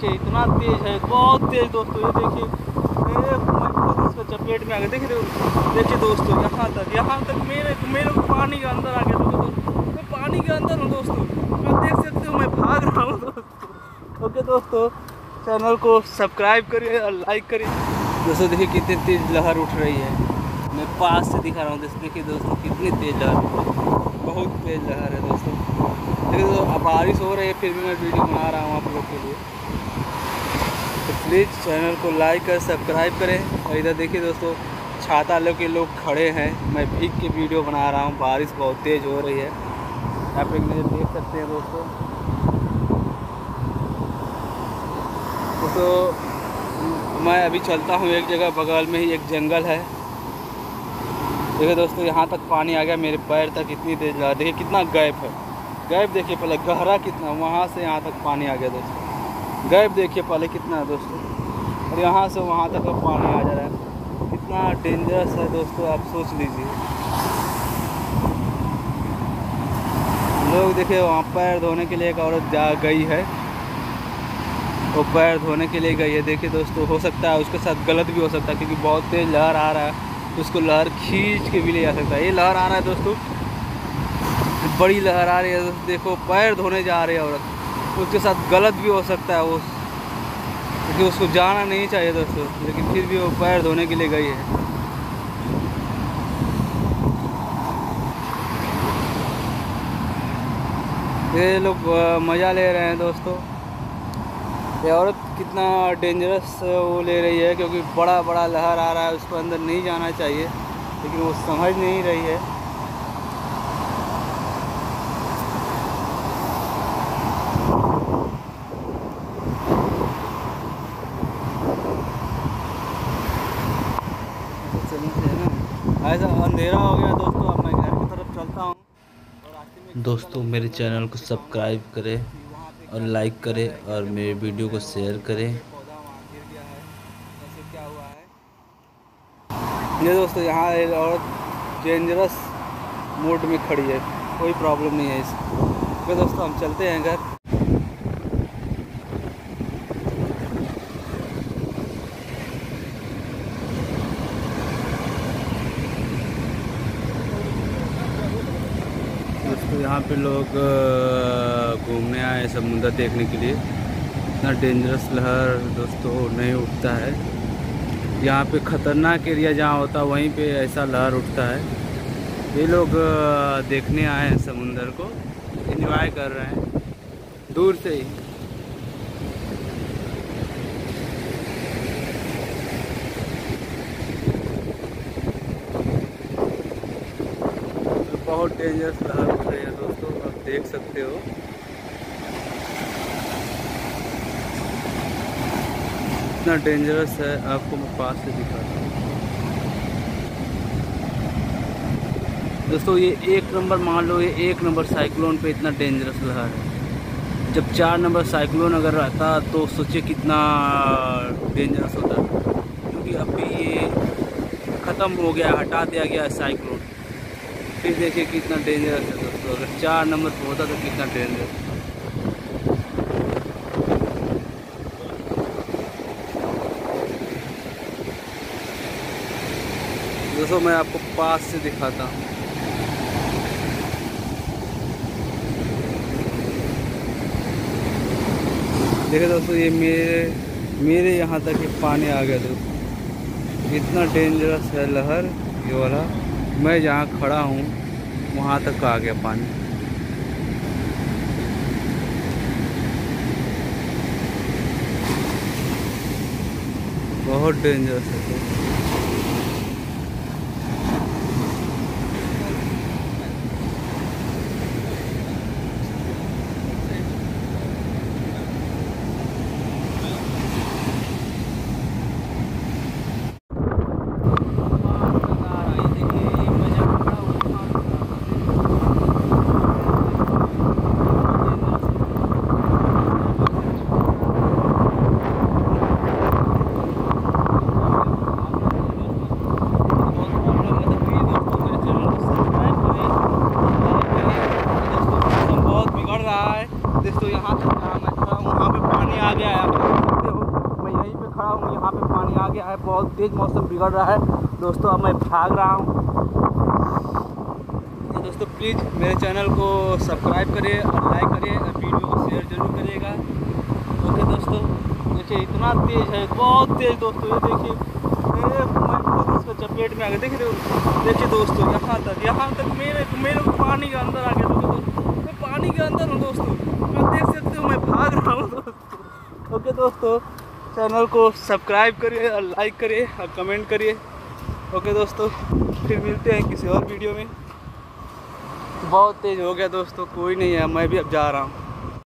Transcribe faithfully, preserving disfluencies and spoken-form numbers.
देखिए इतना तेज है, बहुत तेज दोस्तों। ये देखिए मैं खुद इसको चपेट में आ गया। देखिए देखिए दोस्तों, यहाँ तक यहाँ तक मेरे मेरे को पानी के अंदर आ गया। दोस्तों मैं पानी के अंदर हूँ दोस्तों, आप देख सकते हो मैं भाग रहा हूँ दोस्तों। ओके दोस्तों, चैनल को सब्सक्राइब करिए और लाइक करिए। दोस्तों देखिए कितनी तेज लहर उठ रही है, मैं पास से दिखा रहा हूँ। देखिए दोस्तों कितनी तेज लहर, बहुत तेज लहर है दोस्तों। देखिए दोस्तों अब बारिश हो रही है, फिर भी मैं वीडियो बना रहा हूँ आप लोग के लिए। तो प्लीज़ चैनल को लाइक कर सब्सक्राइब करें। और इधर देखिए दोस्तों छाता लेके लोग खड़े हैं, मैं भीग के वीडियो बना रहा हूँ। बारिश बहुत तेज़ हो रही है, आप एक नज़र देख सकते हैं दोस्तों। दोस्तों मैं अभी चलता हूँ एक जगह, बगल में ही एक जंगल है। देखिए दोस्तों यहाँ तक पानी आ गया, मेरे पैर तक इतनी तेज लगा। देखिए कितना गैप है, गैप देखिए पहले गहरा कितना, वहाँ से यहाँ तक पानी आ गया दोस्तों। गैप देखिए पहले कितना है दोस्तों, और यहाँ से वहाँ तक अब पानी आ जा रहा है। कितना डेंजरस है दोस्तों, आप सोच लीजिए। लोग देखिए वहाँ पैर धोने के लिए एक औरत जा गई है, वो पैर धोने के लिए गई है। देखिए दोस्तों हो सकता है उसके साथ गलत भी हो सकता है, क्योंकि बहुत तेज़ लहर आ रहा है, उसको लहर खींच के भी ले जा सकता है। ये लहर आ रहा है दोस्तों, बड़ी लहर आ रही है दोस्तों। देखो पैर धोने जा रही है औरत, उसके साथ गलत भी हो सकता है वो, क्योंकि उसको जाना नहीं चाहिए दोस्तों, लेकिन फिर भी वो पैर धोने के लिए गई है। ये लोग मज़ा ले रहे हैं दोस्तों। ये औरत कितना डेंजरस वो ले रही है, क्योंकि बड़ा बड़ा लहर आ रहा है, उसको अंदर नहीं जाना चाहिए, लेकिन वो समझ नहीं रही है। ऐसा अंधेरा हो गया दोस्तों, अब मैं घर की तरफ चलता हूँ। दोस्तों मेरे चैनल को सब्सक्राइब करें और लाइक करें और मेरे वीडियो को शेयर करें। ये दोस्तों यहाँ एक औरत डेंजरस मोड में खड़ी है, कोई प्रॉब्लम नहीं है इसको। तो दोस्तों हम चलते हैं घर। दोस्तों यहाँ पे लोग घूमने आए समुद्र देखने के लिए। इतना डेंजरस लहर दोस्तों नहीं उठता है यहाँ पे। ख़तरनाक एरिया जहाँ होता है वहीं पे ऐसा लहर उठता है। ये लोग देखने आए हैं समुद्र को, एंजॉय कर रहे हैं दूर से ही। बहुत डेंजरस लहर उठ रही है दोस्तों, आप देख सकते हो। इतना डेंजरस है, आपको मैं पास से दिखाता हूँ दोस्तों। ये एक नंबर मान लो, ये एक नंबर साइक्लोन पे इतना डेंजरस लहर है। जब चार नंबर साइक्लोन अगर रहता तो सोचिए कितना डेंजरस होता, क्योंकि अभी ये ख़त्म हो गया, हटा दिया गया साइक्लोन। फिर देखिए कितना डेंजरस है दोस्तों, अगर चार नंबर पर होता तो कितना डेंजरस। दोस्तों मैं आपको पास से दिखाता हूँ। देखिए दोस्तों ये मेरे मेरे यहाँ तक ये पानी आ गया दोस्तों। इतना डेंजरस है लहर ये वाला, मैं जहाँ खड़ा हूँ वहाँ तक आ गया पानी। बहुत डेंजरस है। गया है, बहुत तेज़ मौसम बिगड़ रहा है दोस्तों। अब मैं भाग रहा हूँ। तो दोस्तों प्लीज़ मेरे चैनल को सब्सक्राइब करिए और लाइक करिए और वीडियो को शेयर जरूर करिएगा। ओके दोस्तों, देखिए इतना तेज़ है, बहुत तेज़ दोस्तों। ये देखिए मैं खुद इसको चपेट में आ गया। देखिए देखिए दोस्तों, यहाँ तक यहाँ तक मेरे मेरे को पानी के अंदर आ गया। तो मैं पानी के अंदर हूँ दोस्तों, मैं देख सकते हो मैं भाग रहा हूँ दोस्तों। ओके दोस्तों, चैनल को सब्सक्राइब करिए और लाइक करिए और कमेंट करिए। ओके दोस्तों, फिर मिलते हैं किसी और वीडियो में। बहुत तेज़ हो गया दोस्तों, कोई नहीं है, मैं भी अब जा रहा हूँ।